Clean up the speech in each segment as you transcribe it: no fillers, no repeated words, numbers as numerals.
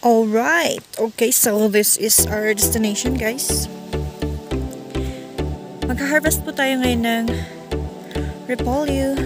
Alright, okay, so this is our destination, guys. Magha-harvest po tayo ngayon ng repolyo.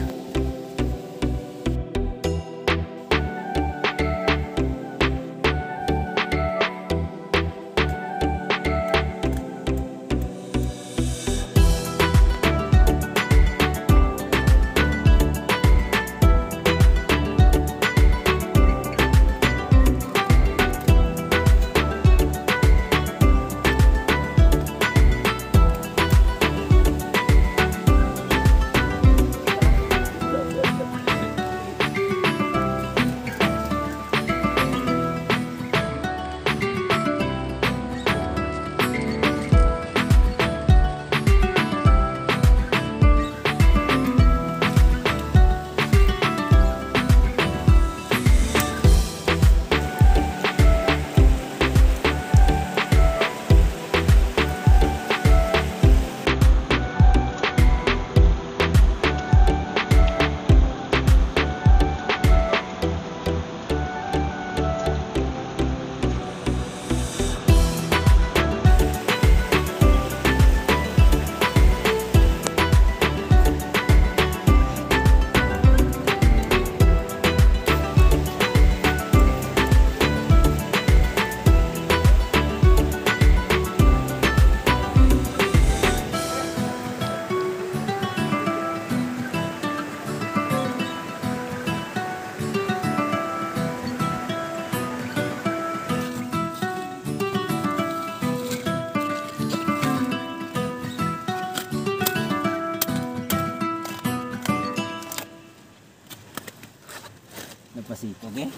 Nagpasipog eh.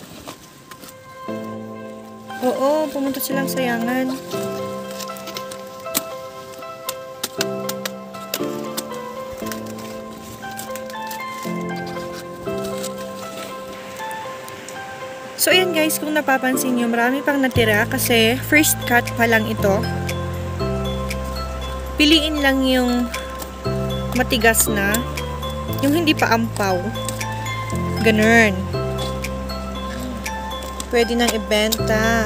Oo, pumunta silang sayangan. So ayan guys, kung napapansin nyo, marami pang natira kasi first cut pa lang ito. Piliin lang yung matigas na, yung hindi pa ampaw. Ganun. Pwede nang ibenta.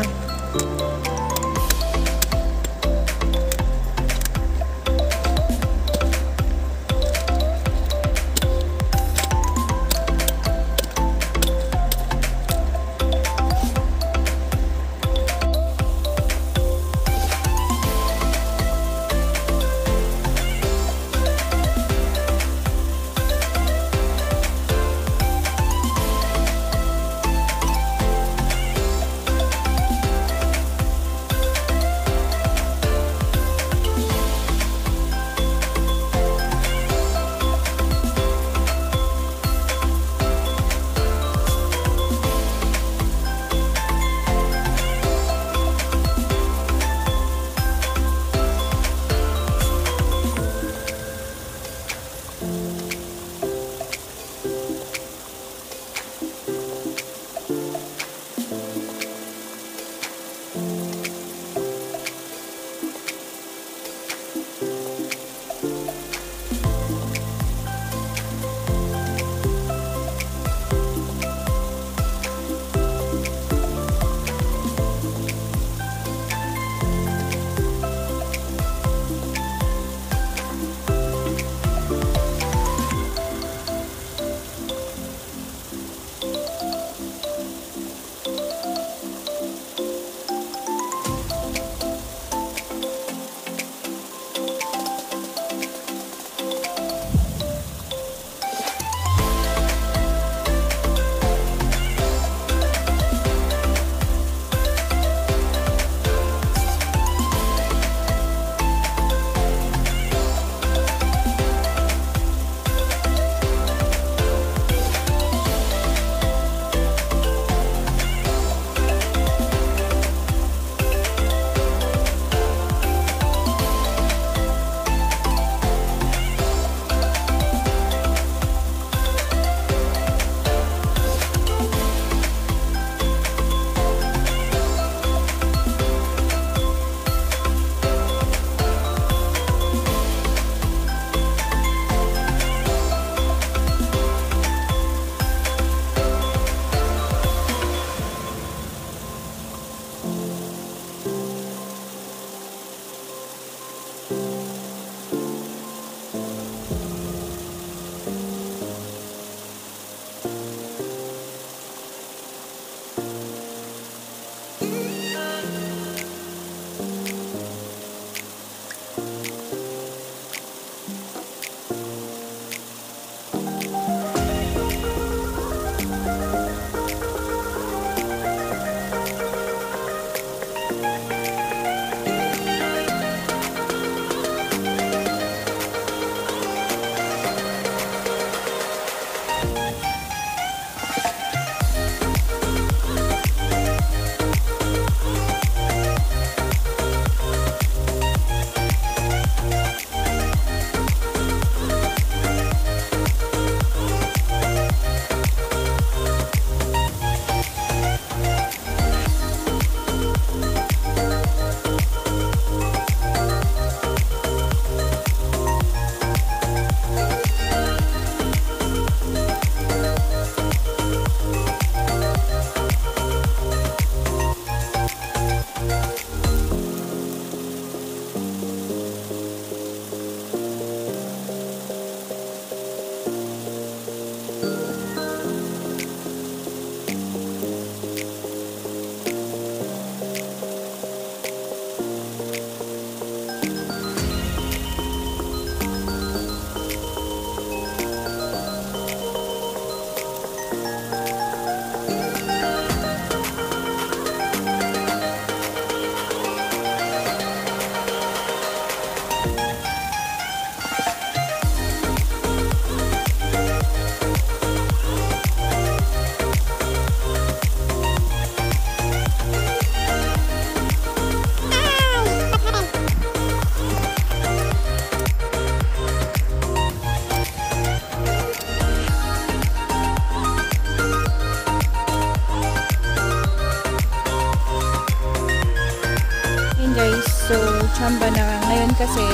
chamba na ngayon kasi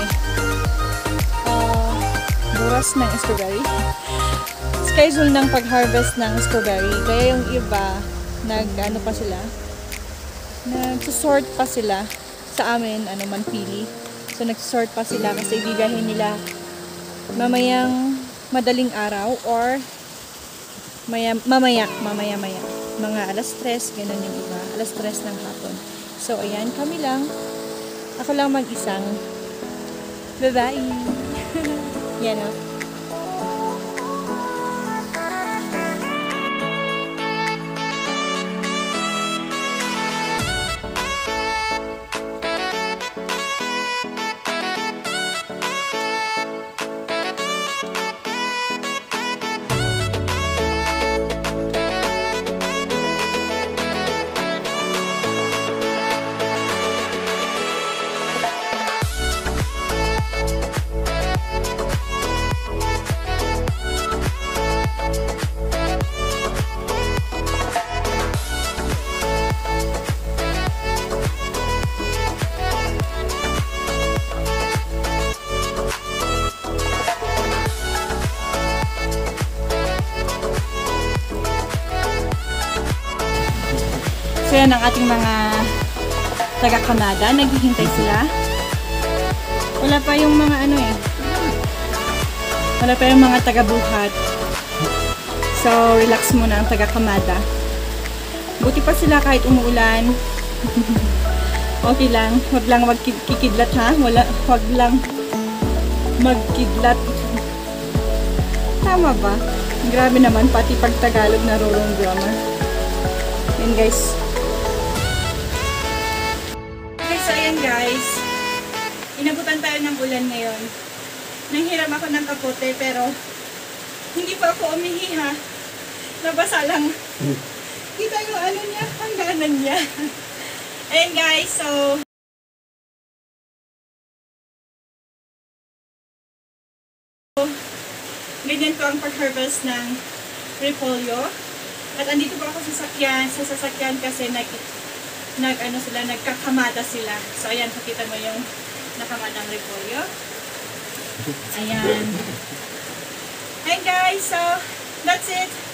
buras ng strawberry. Schedule ng pag-harvest ng strawberry. Kaya yung iba, nag-ano pa sila, nag-sort pa sila sa amin, manpili. So, nag-sort pa sila kasi ibigahin nila mamayang madaling araw or mamaya. Mga alas 3, ganun yung iba. Alas 3 ng hapon. So, ayan, kami lang. Ako lang mag-isang babae. Yan o. So yan ang ating mga taga-Kamada. Naghihintay sila. Wala pa yung mga wala pa yung mga taga-buhat. So relax muna ang taga-Kamada. Buti pa sila kahit umuulan. Okay lang. Huwag lang magkikidlat ha. Huwag lang magkidlat. Tama ba? Grabe naman. Pati pag Tagalog narurong grammar. Yan guys. So ayan guys, inabutan tayo ng ulan ngayon. Nanghiram ako ng kapote pero hindi pa ako umihi ha. Nabasa lang. Kita yung niya, hangganan niya. Ayan guys, so ganyan ko ang pag-harvest ng repolyo. At andito pa ako sa sasakyan kasi nagkakamada sila. So, ayan, pakita mo yung nakamadang repolyo. Ayan. Ayan guys, so, that's it.